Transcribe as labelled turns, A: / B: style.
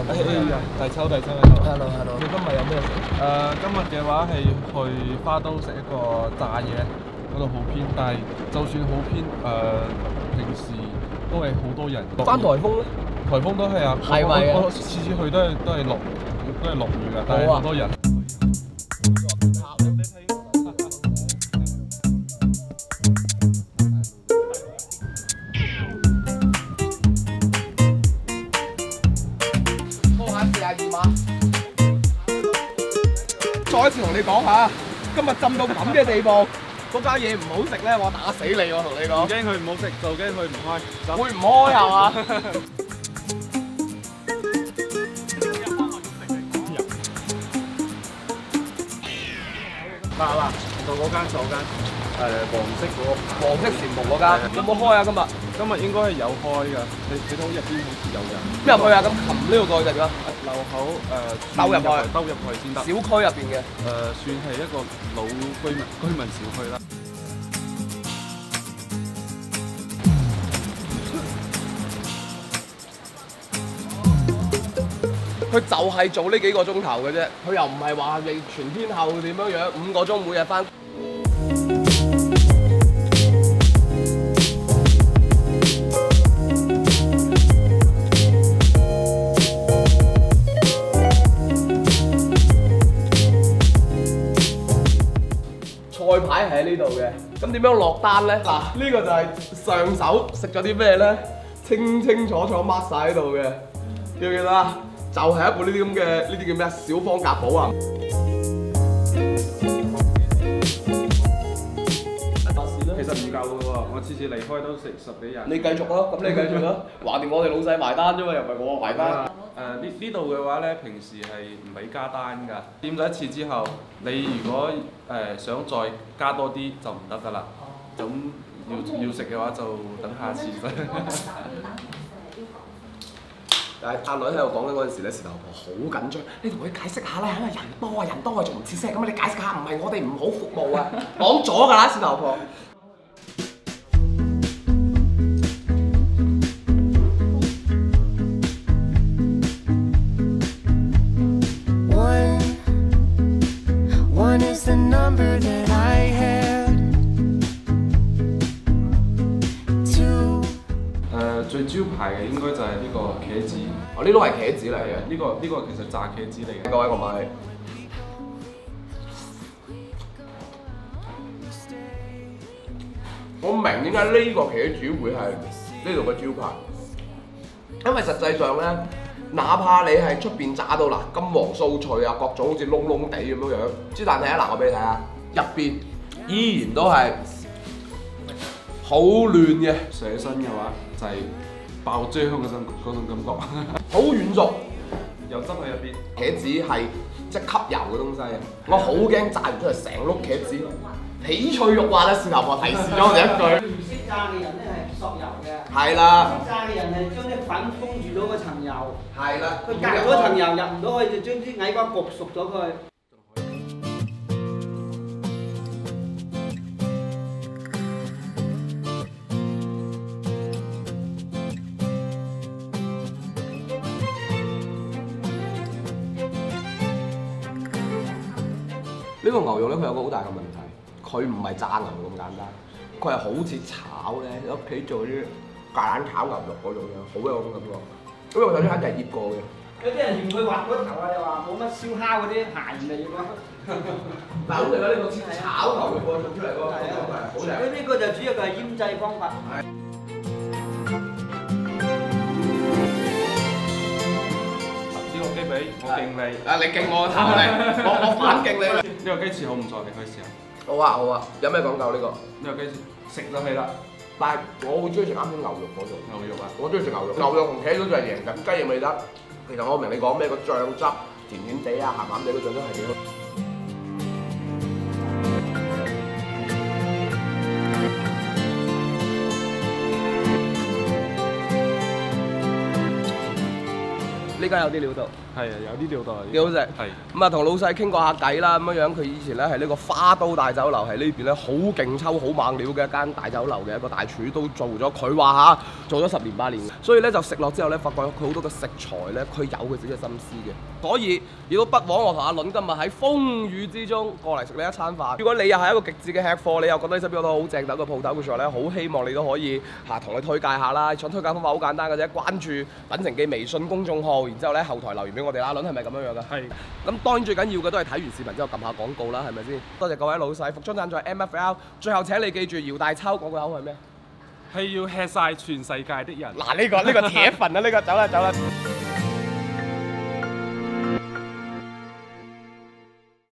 A: 第抽。
B: Hello，你今日有咩食？
A: 今日嘅話係去花都食一個炸嘢，嗰度好偏，但係就算好偏，平時都係好多人。
B: 翻颱風咧？
A: 颱風都係啊，
B: 係咪啊？
A: 我次次去都係落雨㗎，但係好多人。
B: 再一次同你講下，今日浸到咁嘅地步，嗰間嘢唔好食咧，我打死你！我同你講，
A: 唔驚佢唔好食，就驚佢唔開。
B: 會唔開係嘛？
A: 嗱，到嗰間黃色嗰個
B: 黃色船木嗰間有冇開啊？
A: 今日應該係有開㗎，你睇到入邊好似有人。
B: 邊入去啊？咁擒呢個過去㗎？
A: 漏口兜入去先得。
B: 小區入邊嘅。
A: 算係一個老居民小區啦。
B: 佢就係做呢幾個鐘頭嘅啫，佢又唔係話你全天候點樣樣，5個鐘每日翻。菜牌係喺呢度嘅，咁點樣落單咧？嗱，呢個就係上手食咗啲咩咧，清清楚楚 mark 晒喺度嘅，記唔記得啊？就係一部呢啲咁嘅呢啲叫咩啊？小方格寶啊！
A: 其實唔夠嘅喎，我次次離開都食10幾人。
B: 你繼續咯，咁你繼續咯，橫掂我哋老細埋單啫嘛，又唔係我埋單。
A: 呢度嘅話咧，平時係唔俾加單㗎。點咗一次之後，你如果想再加多啲就唔得㗎啦。咁要食嘅話就等下次啦。
B: 但係阿女喺度講緊嗰陣時咧，事頭婆好緊張，你同佢解釋下啦，因為人多啊，仲唔切聲咁，你解釋下，唔係我哋唔好服務啊，講咗㗎啦，事頭婆。
A: 最招牌嘅應該就係呢個茄子。
B: 哦，呢都係茄子嚟嘅。
A: 呢個其實炸茄子嚟嘅。
B: 各位我買。我明點解呢個茄子會係呢度嘅招牌，因為實際上咧，哪怕你係出邊炸到嗱金黃酥脆啊，各種好似燶燶地咁樣樣，之但係嗱我俾你睇下，入邊依然都係好嫩嘅。
A: 上身嘅話就係爆漿嗰種感覺，
B: 好軟熟，
A: 有汁喺入邊。
B: 茄子係即係吸油嘅東西，我好驚炸唔出嚟成碌茄子皮脆肉滑啦！事頭婆提示咗我哋一句。
C: 唔識炸嘅人咧係索油嘅。
B: 係啦。
C: 識炸嘅人係將啲粉封住咗嗰層油。
B: 係啦。
C: 佢隔嗰層油入唔到去，就將啲矮瓜焗熟咗佢。
B: 呢個牛肉咧，佢有個好大嘅問題，佢唔係炸牛肉咁簡單，佢係好似炒咧，喺屋企做啲芥蘭炒牛肉嗰種樣，好有嗰種感覺。因為我頭先肯定係醃過嘅。
C: 有啲人嫌佢滑嗰頭啊，又話冇乜燒烤嗰啲鹹味咯。
B: 嗱，咁你講呢個炒牛肉做出嚟嗰個感覺係好正。
C: 佢呢個就主要係醃製方法。
A: 呢個雞髀我敬你。
B: 你敬我頭嚟，我反敬你。
A: 呢個雞翅好唔錯，你可以試下。
B: 好啊，有咩講究呢個？
A: 呢個雞翅食就係啦，
B: 但係我會中意食啱啲牛肉嗰種。
A: 牛肉啊！
B: 我中意食牛肉，牛肉同茄都就係贏緊，雞翼未得。其實我明你講咩個醬汁甜甜地啊、鹹鹹地嗰醬汁係幾好。呢間有啲料到。
A: 係啊，有啲料袋。
B: 幾好食。
A: 係。
B: 咁啊，同老細傾過下偈啦，咁樣佢以前咧係呢個花都大酒樓，係呢邊咧好勁抽、好猛料嘅一間大酒樓嘅一個大廚，都做咗。佢話嚇做咗10年8年，所以咧就食落之後咧，發覺佢好多嘅食材咧，佢有佢自己嘅心思嘅。所以亦都不枉我同阿倫今日喺風雨之中過嚟食呢一餐飯。如果你又係一個極致嘅吃貨，你又覺得呢身邊有個好正嘅鋪頭嘅時候咧，好希望你都可以同你推介下啦。想推介方法好簡單嘅啫，關注品城記微信公眾號，然之後咧後台留言俾我哋啦。倫係咪咁樣樣㗎？係。咁當然最緊要嘅都係睇完視頻之後撳下廣告啦，係咪先？多謝各位老細，服裝贊助 MFL。最後請你記住，姚大秋講嘅口係咩？
A: 係要吃晒全世界的人。
B: 嗱，呢個鐵一份啊，呢個走啦走啦。